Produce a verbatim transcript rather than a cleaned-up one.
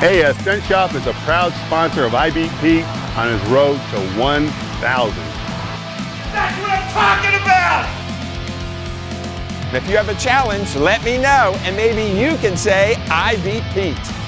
Hey, uh, Stunt Shop is a proud sponsor of I Beat Pete on his road to one thousand. That's what I'm talking about! If you have a challenge, let me know, and maybe you can say, I beat Pete.